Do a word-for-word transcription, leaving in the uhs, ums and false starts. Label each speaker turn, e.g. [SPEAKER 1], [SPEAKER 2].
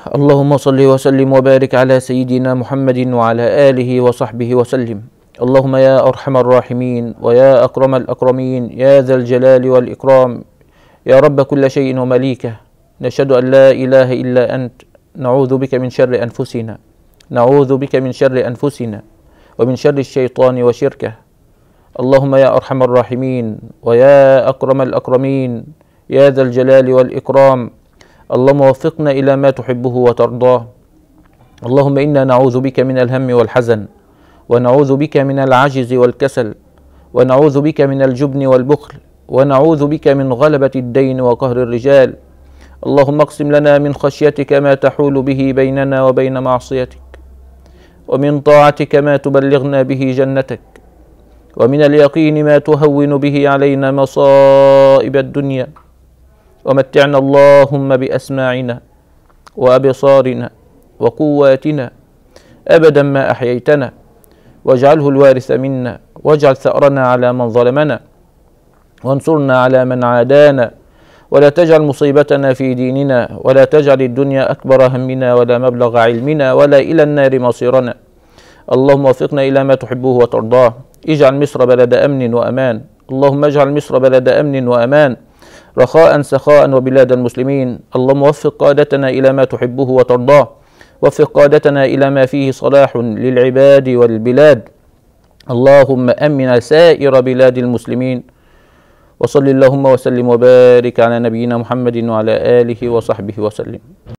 [SPEAKER 1] اللهم صل وسلم وبارك على سيدنا محمد وعلى آله وصحبه وسلم. اللهم يا أرحم الراحمين ويا أكرم الأكرمين يا ذا الجلال والإكرام يا رب كل شيء ومليكه، نشهد أن لا إله إلا أنت، نعوذ بك من شر أنفسنا نعوذ بك من شر أنفسنا ومن شر الشيطان وشركه. اللهم يا أرحم الراحمين ويا أكرم الأكرمين يا ذا الجلال والإكرام، اللهم وفقنا إلى ما تحبه وترضاه. اللهم إنا نعوذ بك من الهم والحزن، ونعوذ بك من العجز والكسل، ونعوذ بك من الجبن والبخل، ونعوذ بك من غلبة الدين وقهر الرجال. اللهم اقسم لنا من خشيتك ما تحول به بيننا وبين معصيتك، ومن طاعتك ما تبلغنا به جنتك، ومن اليقين ما تهون به علينا مصائب الدنيا. ومتعنا اللهم بأسماعنا وأبصارنا وقواتنا أبدا ما أحييتنا، واجعله الوارث منا، واجعل ثأرنا على من ظلمنا، وانصرنا على من عادانا، ولا تجعل مصيبتنا في ديننا، ولا تجعل الدنيا أكبر همنا ولا مبلغ علمنا ولا إلى النار مصيرنا. اللهم وفقنا إلى ما تحبه وترضاه. اجعل مصر بلد أمن وأمان. اللهم اجعل مصر بلد أمن وأمان، رخاء سخاء وبلاد المسلمين. اللهم وفق قادتنا إلى ما تحبه وترضاه، وفق قادتنا إلى ما فيه صلاح للعباد والبلاد. اللهم أمن سائر بلاد المسلمين. وصل اللهم وسلم وبارك على نبينا محمد وعلى آله وصحبه وسلم.